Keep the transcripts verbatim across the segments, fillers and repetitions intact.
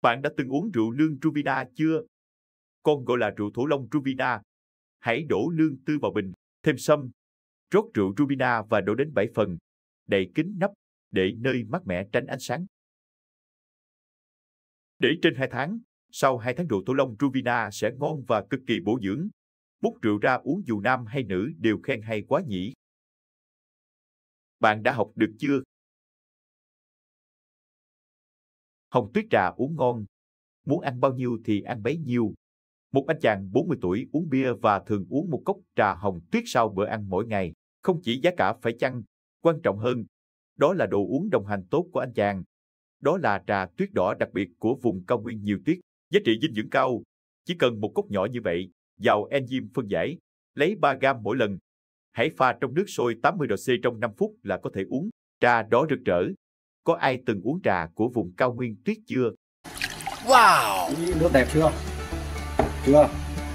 Bạn đã từng uống rượu lương Truvina chưa? Còn gọi là rượu thổ long Truvina. Hãy đổ lương tươi vào bình, thêm sâm, rót rượu Truvina và đổ đến bảy phần, đậy kín nắp, để nơi mát mẻ tránh ánh sáng. Để trên hai tháng, sau hai tháng rượu thổ long Truvina sẽ ngon và cực kỳ bổ dưỡng. Múc rượu ra uống dù nam hay nữ đều khen hay quá nhỉ. Bạn đã học được chưa? Hồng tuyết trà uống ngon. Muốn ăn bao nhiêu thì ăn bấy nhiêu. Một anh chàng bốn mươi tuổi uống bia và thường uống một cốc trà hồng tuyết sau bữa ăn mỗi ngày. Không chỉ giá cả phải chăng, quan trọng hơn, đó là đồ uống đồng hành tốt của anh chàng. Đó là trà tuyết đỏ đặc biệt của vùng cao nguyên nhiều tuyết, giá trị dinh dưỡng cao. Chỉ cần một cốc nhỏ như vậy, giàu enzyme phân giải, lấy ba gam mỗi lần. Hãy pha trong nước sôi tám mươi độ C trong năm phút là có thể uống. Trà đỏ rực rỡ. Có ai từng uống trà của vùng cao nguyên tuyết chưa? Wow! Nước đẹp chưa? Chưa?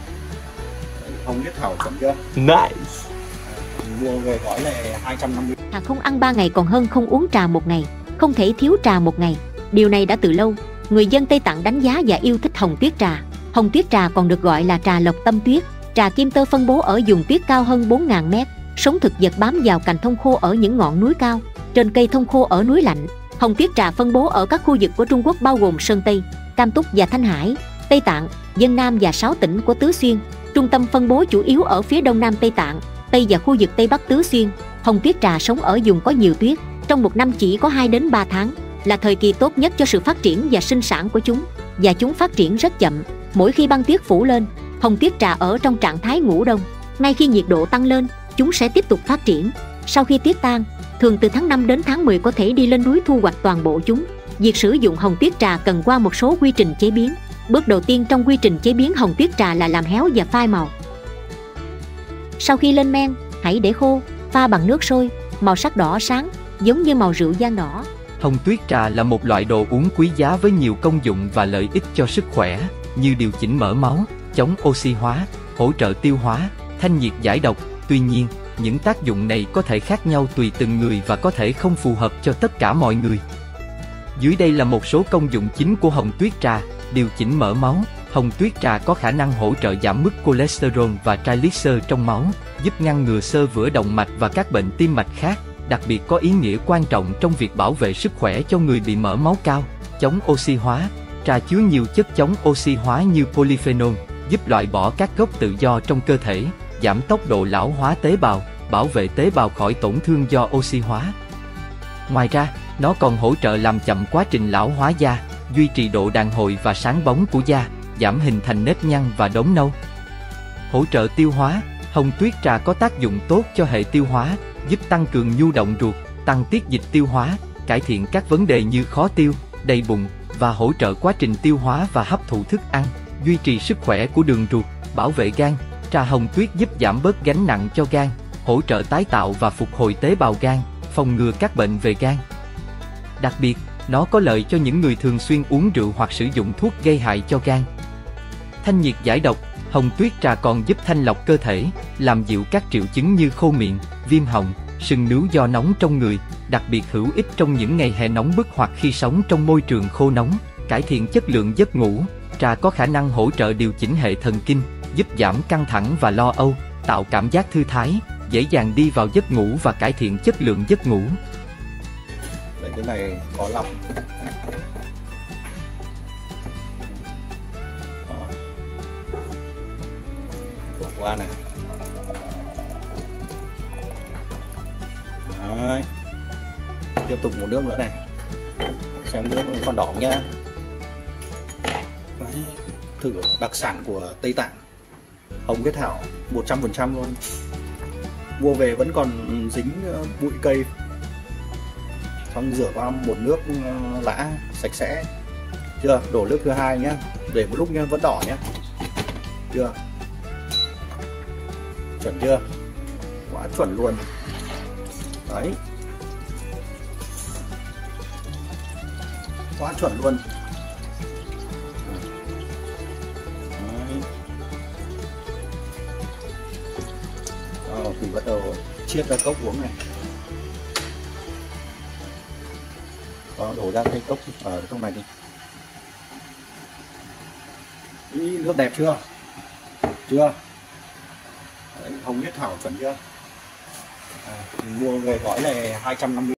Không biết thảo chuẩn chưa? Nice! Mua về gói là hai trăm năm mươi. Thà không ăn ba ngày còn hơn không uống trà một ngày. Không thể thiếu trà một ngày. Điều này đã từ lâu. Người dân Tây Tạng đánh giá và yêu thích hồng tuyết trà. Hồng tuyết trà còn được gọi là trà lộc tâm tuyết. Trà kim tơ phân bố ở vùng tuyết cao hơn bốn nghìn mét. Sống thực vật bám vào cành thông khô ở những ngọn núi cao, trên cây thông khô ở núi lạnh. Hồng tuyết trà phân bố ở các khu vực của Trung Quốc bao gồm Sơn Tây, Cam Túc và Thanh Hải, Tây Tạng, Vân Nam và sáu tỉnh của Tứ Xuyên. Trung tâm phân bố chủ yếu ở phía đông nam Tây Tạng, Tây và khu vực Tây Bắc Tứ Xuyên. Hồng tuyết trà sống ở vùng có nhiều tuyết. Trong một năm chỉ có hai đến ba tháng, là thời kỳ tốt nhất cho sự phát triển và sinh sản của chúng. Và chúng phát triển rất chậm. Mỗi khi băng tuyết phủ lên, hồng tuyết trà ở trong trạng thái ngủ đông. Ngay khi nhiệt độ tăng lên, chúng sẽ tiếp tục phát triển. Sau khi tuyết tan, thường từ tháng năm đến tháng mười có thể đi lên núi thu hoạch toàn bộ chúng. Việc sử dụng hồng tuyết trà cần qua một số quy trình chế biến. Bước đầu tiên trong quy trình chế biến hồng tuyết trà là làm héo và phai màu. Sau khi lên men, hãy để khô, pha bằng nước sôi, màu sắc đỏ sáng, giống như màu rượu vang đỏ. Hồng tuyết trà là một loại đồ uống quý giá với nhiều công dụng và lợi ích cho sức khỏe, như điều chỉnh mỡ máu, chống oxy hóa, hỗ trợ tiêu hóa, thanh nhiệt giải độc. Tuy nhiên, những tác dụng này có thể khác nhau tùy từng người và có thể không phù hợp cho tất cả mọi người. Dưới đây là một số công dụng chính của hồng tuyết trà. Điều chỉnh mỡ máu. Hồng tuyết trà có khả năng hỗ trợ giảm mức cholesterol và triglycer trong máu, giúp ngăn ngừa xơ vữa động mạch và các bệnh tim mạch khác. Đặc biệt có ý nghĩa quan trọng trong việc bảo vệ sức khỏe cho người bị mỡ máu cao. Chống oxy hóa. Trà chứa nhiều chất chống oxy hóa như polyphenol, giúp loại bỏ các gốc tự do trong cơ thể, giảm tốc độ lão hóa tế bào, bảo vệ tế bào khỏi tổn thương do oxy hóa. Ngoài ra, nó còn hỗ trợ làm chậm quá trình lão hóa da, duy trì độ đàn hồi và sáng bóng của da, giảm hình thành nếp nhăn và đốm nâu. Hỗ trợ tiêu hóa. Hồng tuyết trà có tác dụng tốt cho hệ tiêu hóa, giúp tăng cường nhu động ruột, tăng tiết dịch tiêu hóa, cải thiện các vấn đề như khó tiêu, đầy bụng và hỗ trợ quá trình tiêu hóa và hấp thụ thức ăn, duy trì sức khỏe của đường ruột, bảo vệ gan. Trà hồng tuyết giúp giảm bớt gánh nặng cho gan, hỗ trợ tái tạo và phục hồi tế bào gan, phòng ngừa các bệnh về gan. Đặc biệt, nó có lợi cho những người thường xuyên uống rượu hoặc sử dụng thuốc gây hại cho gan. Thanh nhiệt giải độc. Hồng tuyết trà còn giúp thanh lọc cơ thể, làm dịu các triệu chứng như khô miệng, viêm họng, sưng nướu do nóng trong người, đặc biệt hữu ích trong những ngày hè nóng bức hoặc khi sống trong môi trường khô nóng. Cải thiện chất lượng giấc ngủ. Trà có khả năng hỗ trợ điều chỉnh hệ thần kinh, giúp giảm căng thẳng và lo âu, tạo cảm giác thư thái, dễ dàng đi vào giấc ngủ và cải thiện chất lượng giấc ngủ. Đấy, cái này có lọc. Qua này. Đấy. Tiếp tục một nước nữa này. Xem nước còn đỏ nhá. Đấy. Thử đặc sản của Tây Tạng. Hồng huyết thảo một trăm phần trăm luôn. Mua về vẫn còn dính bụi cây. Xong rửa qua một nước lã sạch sẽ. Chưa? Đổ nước thứ hai nhá. Để một lúc nhá, vẫn đỏ nhá. Chưa? Chuẩn chưa? Quá chuẩn luôn. Đấy. Quá chuẩn luôn. Đấy. Đó, thì bắt đầu chiết ra cốc uống này. Đó, đổ ra cái cốc ở trong này đi. Ý, nước đẹp chưa? Chưa? Đấy, hồng huyết thảo chuẩn chưa? À, mình mua về gói này hai trăm năm mươi